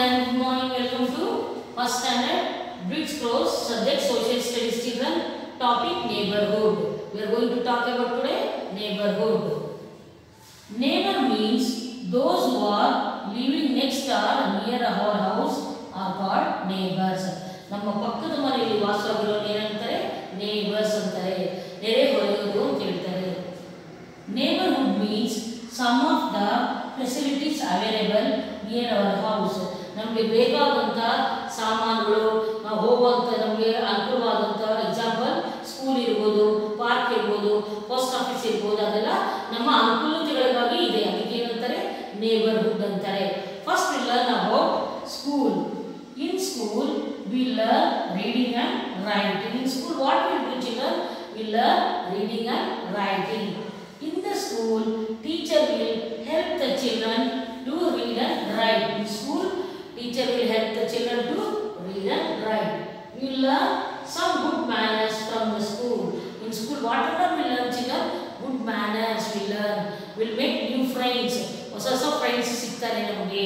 children, good morning. Welcome to first standard British Cross subject social studies children. Topic neighborhood. We are going to talk about today neighborhood. Neighbor means those who are living next or near our house are called neighbors. ನಮ್ಮ ಪಕ್ಕದ ಮನೆಯಲ್ಲಿ ವಾಸವಾಗಿರೋರು ಏನಂತಾರೆ neighbors ಅಂತಾರೆ. ನೆರೆಹೊರೆಯವರು ಅಂತ ಹೇಳ್ತಾರೆ. Neighborhood means some of the facilities available near our house. ನಮಗೆ ಬೇಕಾದಂತ ಸಾಮಾನುಗಳು ನಾವು ಹೋಗುವಂತ ನಮಗೆ ಅನುಕೂಲವಾದಂತ ಎಕ್ಸಾಂಪಲ್ ಸ್ಕೂಲ್ ಇರಬಹುದು, ಪಾರ್ಕ್ ಇರಬಹುದು, ಪೋಸ್ಟ್ ಆಫೀಸ್ ಇರಬಹುದು, ಅದೆಲ್ಲ ನಮ್ಮ ಅನುಕೂಲತೆಗಳಿಗಾಗಿ ಇದೆ. ಅದಕ್ಕೆ ಏನಂತಾರೆ ನೇಬರ್ಹುಡ್ ಅಂತಾರೆ. First we learn about school. In school we learn reading and writing. In school what we do children? We learn reading and writing. In the school teacher will help the children to read and write. In school teacher will help the children to read and write. We learn some good manners from the school. In school whatever we learn children, good manners we learn. We'll make new friends. ಹೊಸ friends ಸಿಗ್ತಾರೆ ನಮಗೆ.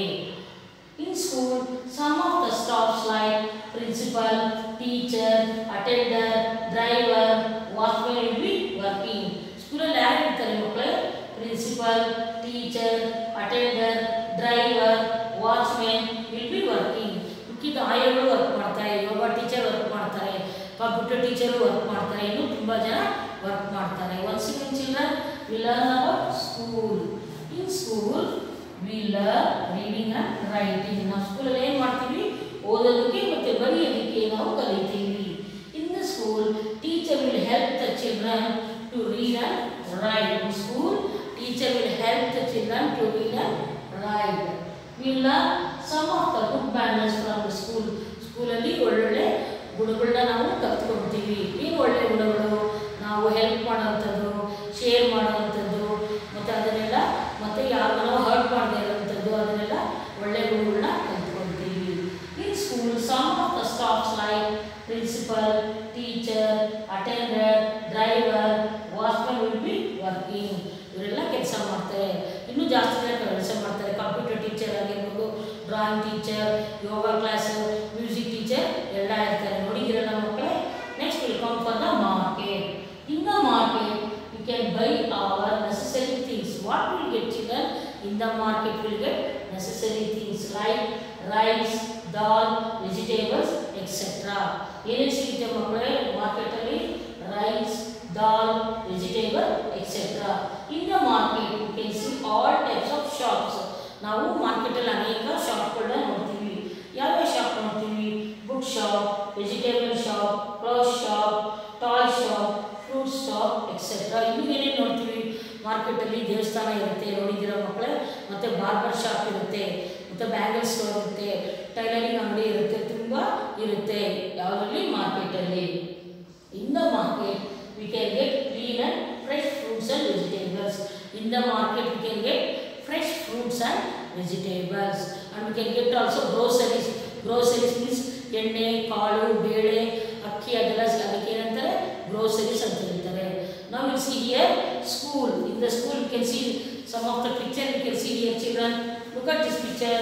In school some of the staffs like principal, teacher, attender, driver, watchman will be working. School ಅಲ್ಲಿ ಯಾರು ಇರ್ತಾರೆ ಮಕ್ಕಳೇ? Principal, teacher, attender, driver, watchman will be working. ಉಕ್ಕಿದ ಆಯಗಳು work ಮಾಡ್ತಾರೆ, ಯೋಗ ಟೀಚರ್ ವರ್ಕ್ ಮಾಡ್ತಾರೆ, ಕಂಪ್ಯೂಟರ್ ಟೀಚರ್ ವರ್ಕ್ ಮಾಡ್ತಾರೆ, ಇನ್ನು ತುಂಬಾ ಜನ ವರ್ಕ್ ಮಾಡ್ತಾರೆ. Once again children, we learn about school. In school we learn reading and writing. ನಾವು ಸ್ಕೂಲ್ ಅಲ್ಲಿ ಏನು ಮಾಡ್ತೀವಿ? ಓದೋದಕ್ಕೆ ಮತ್ತೆ ಬರೆಯೋದಕ್ಕೆ ನಾವು ಕಲಿತೀವಿ. In the school teacher will help the children to read and write. In school teacher will help the children to read and write. We learn some of the good manners from the school. School ಅಲ್ಲಿ ಒಳ್ಳೊಳ್ಳೆ ಗುಣಗಳನ್ನ ನಾವು ಕಲ್ತ್ಕೊಳ್ತೀವಿ. ಏನು ಒಳ್ಳೆ ಗುಣಗಳು? ನಾವು help ಮಾಡೋವಂಥದ್ದು, share ಮಾಡೋವಂಥದ್ದು, ಮತ್ತು ಅದನ್ನೆಲ್ಲ ಮತ್ತೆ ಯಾರನ್ನ ನಾವು ಹರ್ಟ್ ಮಾಡದೇ ಇರೋವಂಥದ್ದು, ಅದನ್ನೆಲ್ಲ ಒಳ್ಳೆ ಗುಣಗಳನ್ನ ಕಲ್ತ್ಕೊಳ್ತೀವಿ. In school some of the staffs like principal, teacher, attender, driver, watchman will be working. ಇವರೆಲ್ಲ ಕೆಲಸ ಮಾಡ್ತಾರೆ. ಇನ್ನೂ ಜಾಸ್ತಿ ಜನ ಕೆಲಸ ಮಾಡ್ತಾರೆ. ಕಂಪ್ಯೂಟರ್ ಟೀಚರ್ ಆಗಿರ್ಬೋದು, drawing teacher, yoga class, music teacher ಎಲ್ಲ ಇರ್ತಾರೆ. ನೋಡಿದಿರಲ್ಲ ಮಕ್ಕಳೇ. Next will come for the market. In the market you can buy our necessary things. What will get children? In the market will get necessary things like rice, dal, vegetables, etc. ಏನೇನು ಸಿಗುತ್ತೆ ಮಕ್ಕಳೇ market ಅಲ್ಲಿ? Rice, dal, vegetable, etc. In the market you can see all types of shops. ನಾವು market ಅಲ್ಲಿ ಅನೇಕ ಶಾಪ್ಗಳನ್ನ ನೋಡ್ತೀವಿ. ಯಾವ ಶಾಪ್ ನೋಡ್ತೀವಿ? Book shop, vegetable shop, cloth shop, toy shop, fruit shop, etcetera. ಇನ್ನು ಏನೇನು ನೋಡ್ತೀವಿ ಮಾರ್ಕೆಟ್ ಅಲ್ಲಿ? ದೇವಸ್ಥಾನ ಇರುತ್ತೆ, ನೋಡಿದ್ದೀರಾ ಮಕ್ಕಳೇ. ಮತ್ತೆ ಬಾರ್ಬರ್ ಶಾಪ್ ಇರುತ್ತೆ, ಮತ್ತೆ ಬ್ಯಾಂಗಲ್ ಸ್ಟೋರ್ ಇರುತ್ತೆ, ಟೈಲರಿಂಗ್ ಅಂಗಡಿ ಇರುತ್ತೆ, ತುಂಬ ಇರುತ್ತೆ. ಯಾವುದರಲ್ಲಿ? ಮಾರ್ಕೆಟ್ ಅಲ್ಲಿ. In the market we can get clean and fresh fruits and vegetables. In the market we can get fresh fruits and vegetables, and we can get also groceries. Groceries means ಎಣ್ಣೆ, ಕಾಳು, ಬೇಳೆ, ಅಕ್ಕಿ, ಅದೆಲ್ಲ ಅದಕ್ಕೆ ಏನಂತಾರೆ? Groceries ಅಂತ ಹೇಳ್ತಾರೆ. Now you see here school. In the school you can see some of the picture. You can see here children. Look at this picture.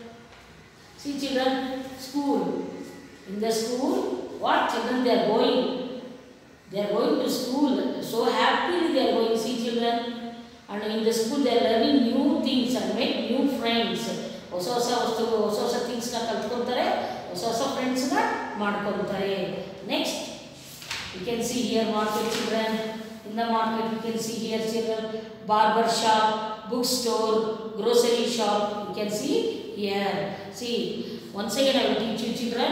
See children, school. In the school what children they are going? They are going to school. So happily they are going. See children. And in the school they are learning new things and make new friends. ಹೊಸ ವಸ್ತುಗಳು, ಹೊಸ ಥಿಂಗ್ಸ್ನ ಕಲ್ತ್ಕೊಳ್ತಾರೆ, ಹೊಸ ಫ್ರೆಂಡ್ಸ್ನ ಮಾಡ್ಕೊಳ್ತಾರೆ. Next you can see here market children. In the market you can see here children barber shop, bookstore, grocery shop. You can see here. See, once again I will teach you children.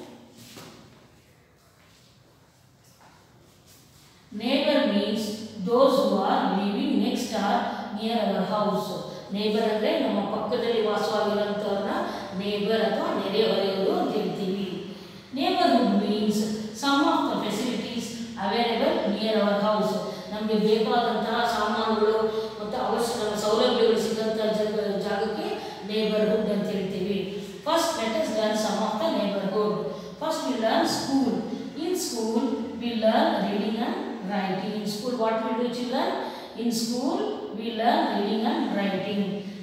Neighbor means those who are living next or near our house. Neighbour ಅಂದರೆ ನಮ್ಮ ಪಕ್ಕದಲ್ಲಿ ವಾಸವಾಗಿರುವಂಥವ್ರನ್ನ neighbour ಅಥವಾ ನೆರೆಹೊರೆಯವರು ಅಂತ ಹೇಳ್ತೀವಿ. Neighbourhood means some of the facilities available near our house. ನಮಗೆ ಬೇಕಾದಂತಹ ಸಾಮಾನುಗಳು ಮತ್ತು ಅವಶ್ಯಕ ಸೌಲಭ್ಯಗಳು ಸಿಗೋಂಥ ಜಾಗಕ್ಕೆ ನೇಬರ್ಹುಡ್ ಅಂತ ಹೇಳ್ತೀವಿ. First let us learn some of the neighbourhood. First we learn school. In school we learn reading and writing. In school what we do children? In school we learn reading and writing.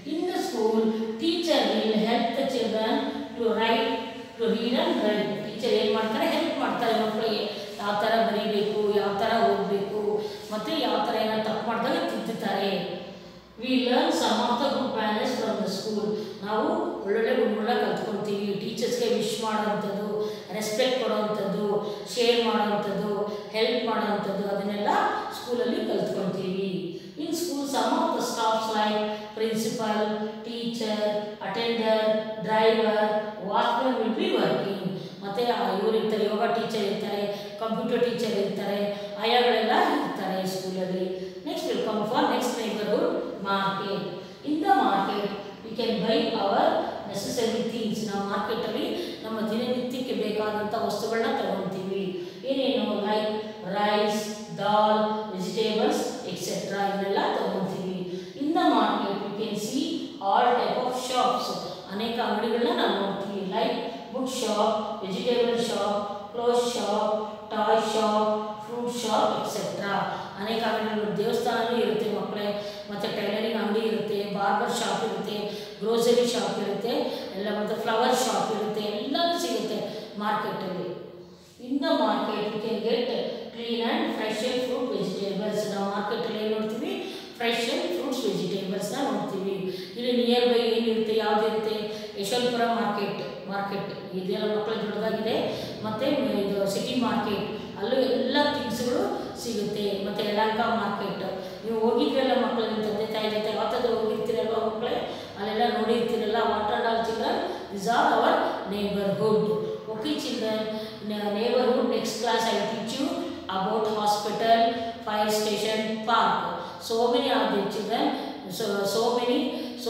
In the school, teacher will help the children to write, to read and write. Teacher ಏನು ಮಾಡ್ತಾರೆ, help ಮಾಡ್ತಾರೆ ಮಕ್ಕಳಿಗೆ ಯಾವ ಥರ ಬರೀಬೇಕು, ಯಾವ ಥರ ಓದಬೇಕು, ಮತ್ತು ಯಾವ ಥರ ಏನೋ ತಪ್ಪು ಮಾಡಿದಾಗ ತಿದ್ದುತ್ತಾರೆ. We learn some of the good manners from the school. ನಾವು ಒಳ್ಳೊಳ್ಳೆ ಗುಣಗಳನ್ನ ಕಲ್ತ್ಕೊಳ್ತೀವಿ. ಟೀಚರ್ಸ್ಗೆ ವಿಶ್ ಮಾಡೋವಂಥದ್ದು, ರೆಸ್ಪೆಕ್ಟ್ ಕೊಡೋವಂಥದ್ದು, ಶೇರ್ ಮಾಡೋವಂಥದ್ದು, ಹೆಲ್ಪ್ ಮಾಡೋವಂಥದ್ದು ಅದನ್ನೆಲ್ಲ ಸ್ಕೂಲಲ್ಲಿ ಕಲ್ತ್ಕೊಳ್ತೀವಿ. In school, some of the staffs like principal, teacher, attender, driver, watchman will be working. ಮತ್ತು ಇವರು ಇರ್ತಾರೆ, ಯೋಗ ಟೀಚರ್ ಇರ್ತಾರೆ, ಕಂಪ್ಯೂಟರ್ ಟೀಚರ್ ಇರ್ತಾರೆ, ಆಯಾಗಳೆಲ್ಲ ಇರ್ತಾರೆ ಸ್ಕೂಲಲ್ಲಿ. Next will come for next neighbourhood market. In the market we can buy our necessary things. ನಾವು ಮಾರ್ಕೆಟಲ್ಲಿ ನಮ್ಮ ದಿನನಿತ್ಯಕ್ಕೆ ಬೇಕಾದಂಥ ವಸ್ತುಗಳನ್ನ ತಗೊಳ್ತೀವಿ. ಏನೇನು, like rice, dal, vegetables etcetera ಇದನ್ನೆಲ್ಲ ತಗೊಳ್ತೀವಿ. In the market we can see all type of shops. ಅನೇಕ ಅಂಗಡಿಗಳನ್ನ ನಾವು ನೋಡ್ತೀವಿ. Like book shop, vegetable shop, cloth shop, toy shop, fruit shop etcetera. ಅನೇಕ ಅಂಗಡಿಗಳು, ದೇವಸ್ಥಾನವೂ ಇರುತ್ತೆ ಮಕ್ಕಳೇ, ಮತ್ತು ಟೈಲರಿಂಗ್ ಅಂಗಡಿ ಇರುತ್ತೆ, ಬಾರ್ಬರ್ ಶಾಪ್ ಇರುತ್ತೆ, ಗ್ರೋಸರಿ ಶಾಪ್ ಇರುತ್ತೆ, ಎಲ್ಲ ಮತ್ತು ಫ್ಲವರ್ ಶಾಪ್ ಇರುತ್ತೆ, ಎಲ್ಲವೂ ಸಿಗುತ್ತೆ ಮಾರ್ಕೆಟಲ್ಲಿ. In the market we can get clean and fresh and fruit vegetables. ನಾವು ಮಾರ್ಕೆಟಲ್ಲಿ ಏನು ನೋಡ್ತೀವಿ, ಫ್ರೆಶ್ ಆ್ಯಂಡ್ ಫ್ರೂಟ್ಸ್ ವೆಜಿಟೇಬಲ್ಸ್ನ ನೋಡ್ತೀವಿ. ಇಲ್ಲಿ ನಿಯರ್ ಬೈ ಏನಿರುತ್ತೆ, ಯಾವುದಿರುತ್ತೆ, ಯಶವಂತಪುರ ಮಾರ್ಕೆಟ್ ಇದೆಲ್ಲ ಮಕ್ಕಳ ದೊಡ್ಡದಾಗಿದೆ. ಮತ್ತು ಇದು ಸಿಟಿ ಮಾರ್ಕೆಟ್, ಅಲ್ಲೂ ಎಲ್ಲ ಥಿಂಗ್ಸ್ಗಳು ಸಿಗುತ್ತೆ. ಮತ್ತು ಯಲಹಂಕ ಮಾರ್ಕೆಟ್, ನೀವು ಹೋಗಿದ್ರಲ್ಲ ಮಕ್ಕಳು, ನಿಮ್ಮ ತಂದೆ ತಾಯಿ ಜೊತೆ ಯಾವತ್ತಾದ್ರೂ ಹೋಗಿರ್ತೀರಲ್ವ ಮಕ್ಕಳೇ, ಅಲ್ಲೆಲ್ಲ ನೋಡಿರ್ತೀರಲ್ಲ. What are all children, this are our neighbourhood. Okay children, neighbourhood next class I teach you about hospital, fire station, park. So many are there children. So many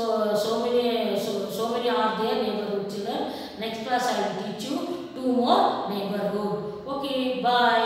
are there neighborhood children. Next class I will teach you 2 more neighborhood. Okay, bye.